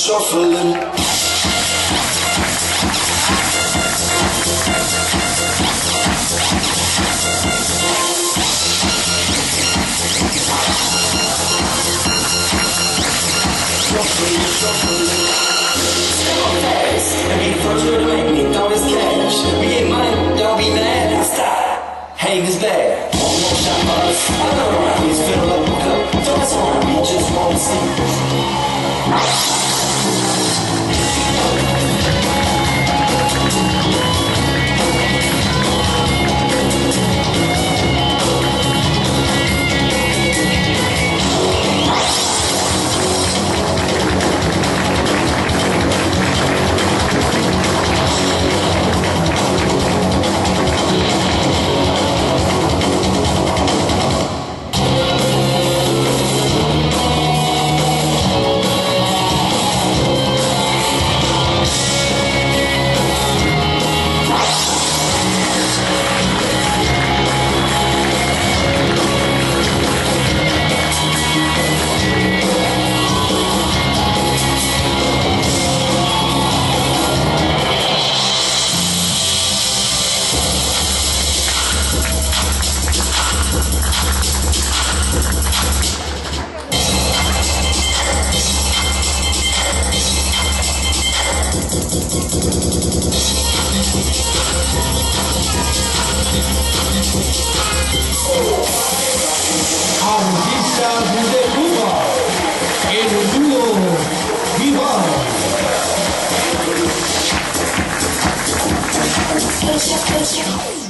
shuffling. Be the first to make me throw this cash. We get money, don't be mad. I stop. Hate is bad. One more shot for us. Another round. Please fill up the cup. Throw us around. We just won't see. Artista de Cuba, el dúo Viva.